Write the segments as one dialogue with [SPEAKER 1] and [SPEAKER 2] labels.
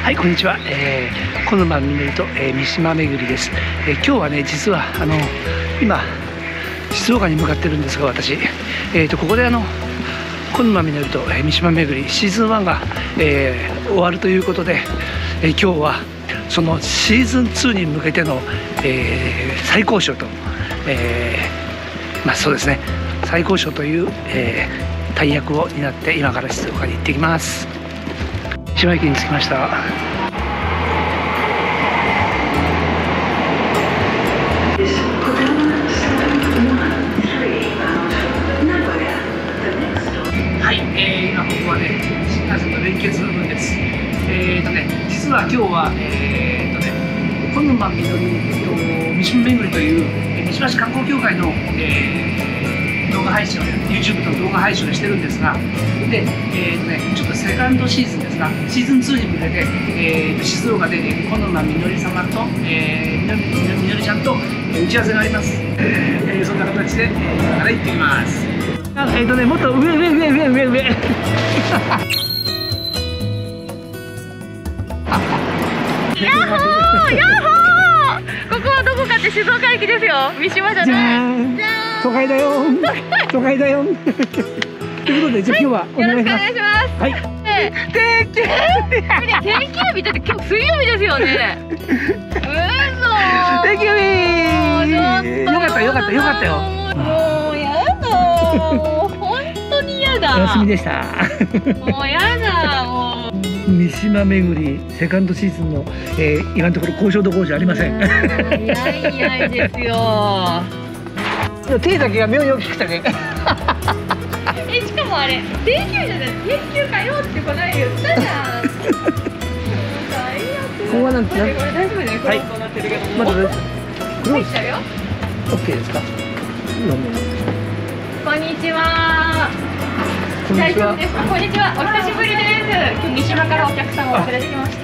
[SPEAKER 1] はい、こんにちは。小沼みのりと、三島めぐりです。今日はね、実は今静岡に向かってるんですが、私ここで小沼みのりと、三島めぐりシーズン1が、終わるということで、今日はそのシーズン2に向けての、最高賞と、そうですね、最高賞という、大役を担って今から静岡に行ってきます。三島駅に着きました。はい、今ここはね、新幹線の連結部分です。実は今日は小沼みのり三島めぐりという三島市観光協会の、動画配信を YouTube の動画配信をしてるんですが、で、ちょっとセカンドシーズンですが、シーズン2に向けて、静岡で小沼みのり様と、みのりちゃんと打ち合わせがあります。そんな形で、今から行ってきます。もっと上やっほーやっほー、ここはどこかって静岡駅ですよ。三島じゃない。都会だよ都会だよということで、じゃあ今日はお願いします。はい。定休日だって今日水曜日ですよね。定休日。よかったよもうやだ。本当にやだ。お休みでした。もうやだもう。三島めぐりセカンドシーズンの、今のところ交渉どころじゃありません。いやいですよ。手だけが妙に大きくてね。しかもあれ定休じゃない、定休かよってこの間言ったじゃん。ここはなんてこれ大丈夫ね。クロスとなってるけども。まず入っちゃうよ。オッケーですか。こんにちは。大丈夫ですか。こんにちは。お久しぶりです。今日三島からお客様を連れてきました。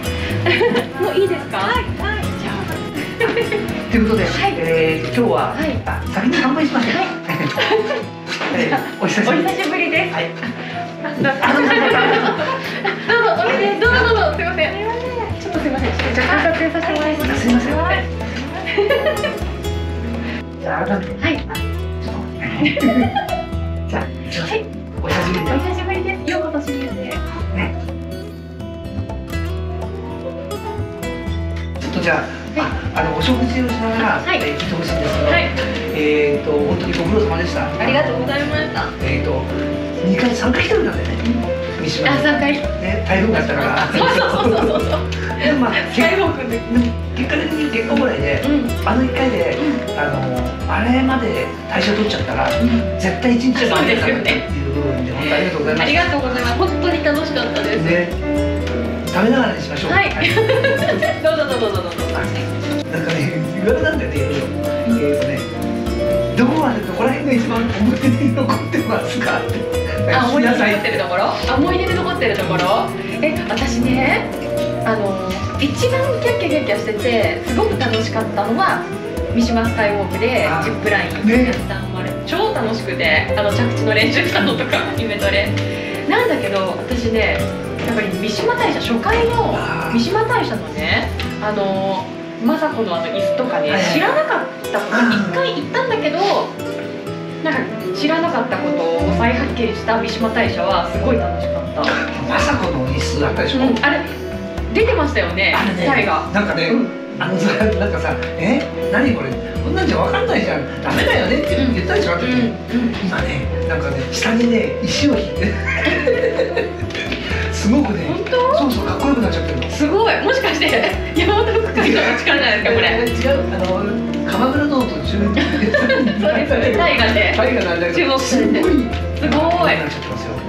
[SPEAKER 1] もういいですか。はいはい。じゃあ。ということで、今日は先に乾杯しましょう。お久しぶりです。はい。どうぞおいで、どうぞすみません。ちょっとすみません。じゃあ観察させてもらいます。すみません。じゃあ改めて。はい。じゃあお久しぶりです。お久しぶりです。ようこそ清水へ。ちょっとじゃあお食事をしながら聞いてほしいんですけど、本当にご苦労様でした。ありがとうございました。2回3回来てるんだよね。三島に。3回。ね、台風があったから。そう。でも結果的に結果ぐらいで、1回であれまで大賞取っちゃったら絶対1日で負けたっていう部分で本当ありがとうございます。ありがとうございます。本当に楽しかったです。食べながらにしましょう。はい。どうぞ。なんかね、言われたんだよね。どこら辺が一番思い出に残ってますかって。思い出に残ってるところ。思い出に残ってるところ。私ね、一番キャッキャしててすごく楽しかったのは三島スカイウォークでジップラインやったの。あれ超楽しくて、着地の練習したのとかイメトレなんだけど、私ね、やっぱり三島大社初回の三島大社のね、政子の椅子とかね、知らなかったこと1回行ったんだけど、なんか知らなかったことを再発見した三島大社はすごい楽しかった。政子の椅子あったでしょ。あれ出てましたよね。誰がなんかね、なんかさ、何これ、こんなんじゃ分かんないじゃん、ダメだよねって言ったでしょ。今ね、なんかね、下にね石を引いてすごくね、そうかっこよくなっちゃってるの。すごい。もしかして山本福海の力じゃないですかこれ。違う、鎌倉殿と中そうですね、大河で注目されてすごいなっちゃってますよ。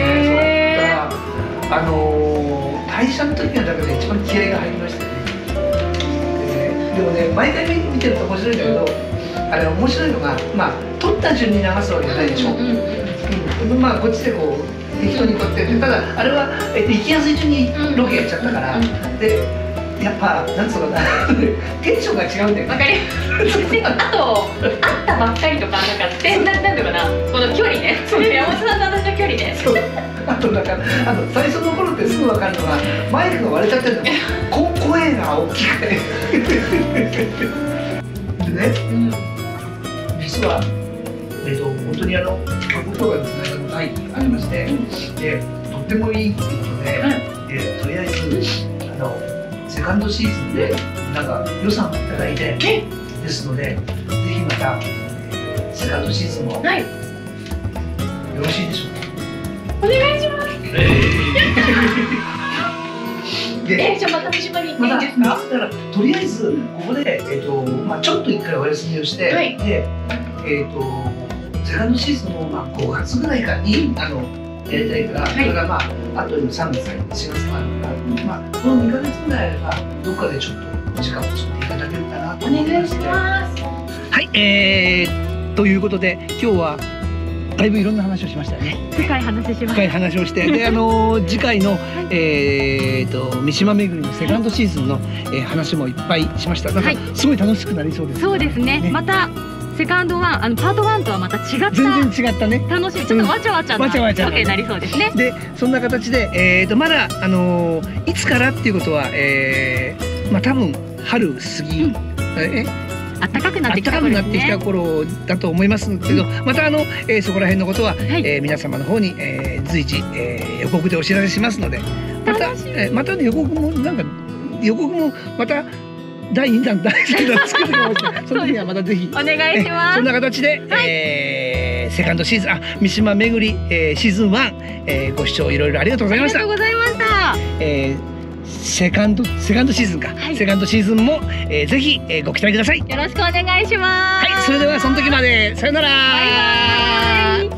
[SPEAKER 1] 大社の時の中で一番気合が入りましたよね。でもね、毎回見てると面白いんだけど、面白いのが撮った順に流すわけじゃないでしょ。こっちでこう適当にこうやって、ただあれは行きやすい順にロケやっちゃったから、でやっぱなんつうのかな、テンションが違うんだよね。わかります。あと会ったばっかりとかなんかなんていうかな、この距離ね、山本さんと私の距離ね。 となんか最初の頃ってすぐ分かるのがマイクが割れちゃってるの。声が大きくてでね、実は本当に僕がつないだ会議ありまして、でとってもいいっていうことで、とりあえずセカンドシーズンでなんか予算をいただいてですので、ぜひまたセカンドシーズンもよろしいでしょうか。お願いします。
[SPEAKER 2] じゃあまた三島に行っていいですか？
[SPEAKER 1] だからとりあえずここでちょっと一回お休みをして、でセカンドシーズンの5月ぐらいかにやりたいから、それがあと3月から4月もあるから、この2ヶ月ぐらいあればどっかでちょっとお時間を作っていただけるかなと思いまして。お願いします。はい、ということで今日はだいぶいろんな話をしましたよね。
[SPEAKER 2] 深い話しました。
[SPEAKER 1] 深い話をして、で次回の三島めぐりのセカンドシーズンの話もいっぱいしました。なんかすごい楽しくなりそうです。
[SPEAKER 2] そうですね。またセカンドはパート1とはまた違った
[SPEAKER 1] 全然違ったね、
[SPEAKER 2] 楽しいちょっとわちゃわちゃなロケになりそうですね。
[SPEAKER 1] でそんな形でまだいつからっていうことは多分春過ぎ
[SPEAKER 2] 暖かくなってきた
[SPEAKER 1] 頃だと思いますけど、またそこら辺のことは皆様の方に随時予告でお知らせしますので、また予告もまた第2弾第3弾作るかもしれない。その時はまたぜひ
[SPEAKER 2] お願いします。
[SPEAKER 1] そんな形でセカンドシーズン三島めぐりシーズン1ご視聴いろいろありがとうございました。
[SPEAKER 2] ありがとうございました。
[SPEAKER 1] セカンドシーズンか、セカンドシーズンもぜひご期待ください。
[SPEAKER 2] よろしくお願いします。
[SPEAKER 1] はい、それではその時までさよなら。
[SPEAKER 2] バイバイ。